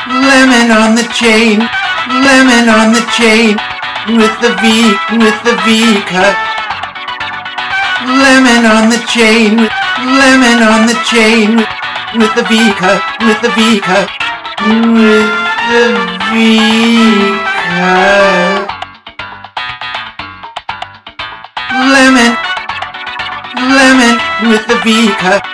Lemon on the chain, lemon on the chain, with the V cut. Lemon on the chain, lemon on the chain, with the V cut, with the V cut, with the V cut. Lemon, lemon, with the V cut.